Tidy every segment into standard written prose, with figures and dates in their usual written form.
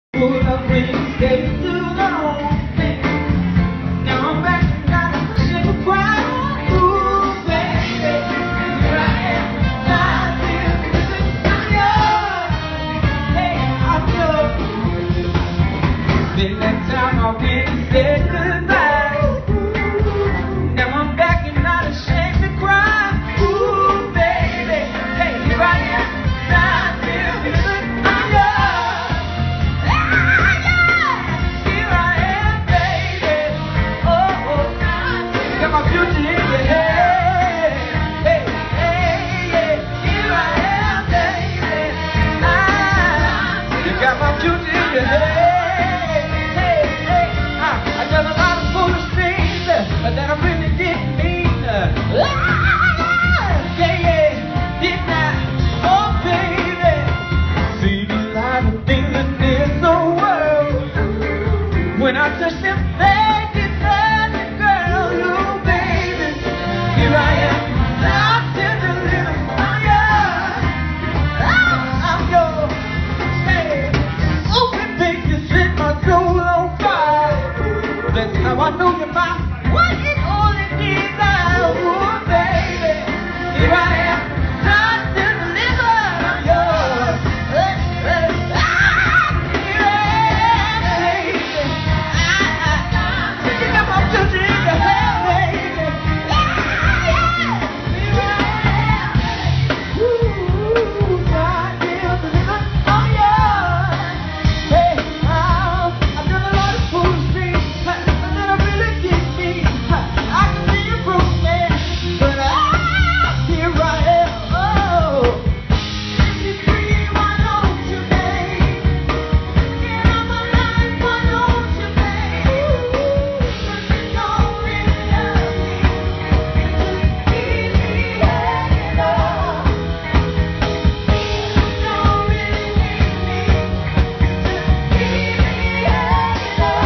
Pull up when you stay too long. Now I'm back and got a ship of cry. Ooh, baby, here I am, lying here, I'm yours. Hey, I'm yours. Been that time I went and said goodbye. Now I'm back and not ashamed to cry. Ooh, baby, hey, here I am, lying here, I'm yours. Here I am, baby. Oh, got my future in your head. Hey, hey, yeah. Here I am, baby. You got my future in your head. Hey, hey, I done a lot of foolish things that I really didn't mean. Yeah, yeah, didn't I? Oh, baby. See the light of things in this world. When I touch them naked, naked girl, you baby, here I am, lost in the rhythm. I'm yours, I'm yours. Hey, open things, you set my soul on fire. That's how I know you're mine. What it only desire, oh baby, here I am, lost in the rhythm. I'm yours. Here I am, baby. You got my future in your head, baby. Here I am. Ooh, God damn, I'm yours. Hey, I've done a lot of foolish things that I really didn't mean. I can be a broke man, but here I am. Oh, it's free, why don't you, babe? Get on my line, why don't you, babe? 'Cause you don't really love me. Keep me hanging on. You don't really need me. Keep me hanging on.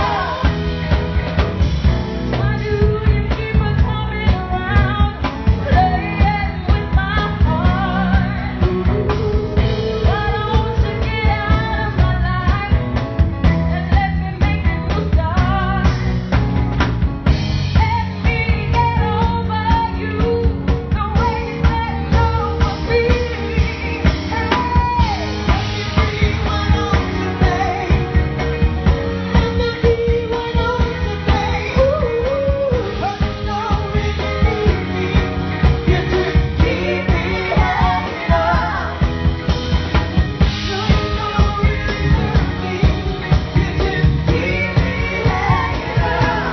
Why do you keep on coming around, playing with my heart? Why don't you get out of my life and let me make a new start? Let me get over you the way that you're free. Hey, free, why don't you, babe? Let me be, why don't you, babe? Ooh, 'cause you don't really need me. You just keep me hanging on. You don't really love me. You just keep me hanging on.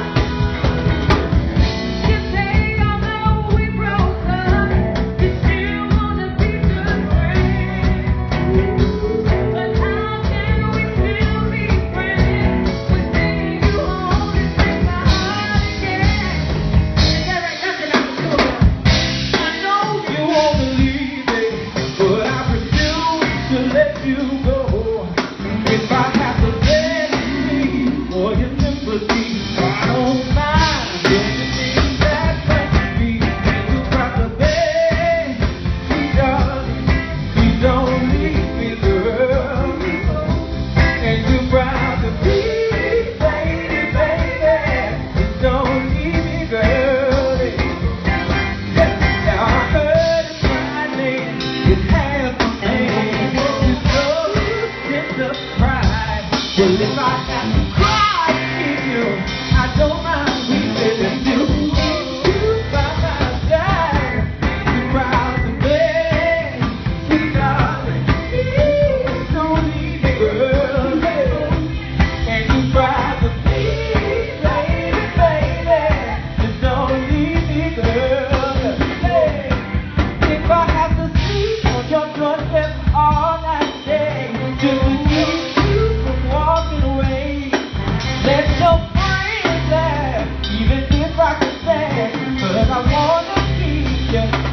You say although we broke up, you still wanna be good friends. But how can we still be friends when saying you only break my heart again? Is that right? Nothing I can do about it. I know you won't believe me, but I refuse to let you go. If I have to beg you for your sympathy, I don't mind. Anything that brings me, and you try to beg, sweet darling, please don't leave me, girl. And you proud to be, baby, baby, please don't leave me, girl. Now I heard it's Friday, it's half a man. You know it's a pride. Well, if I have to cry in you, I don't mind weeping and you by my side. You proud to beg, sweet darling, please don't leave me, girl. And you proud to be, baby, baby, just don't leave me, girl. Hey, if I have to sleep on your doorstep all night, day, just to keep you from walking away, let your friends laugh, even if I can stand, but I wanna keep you.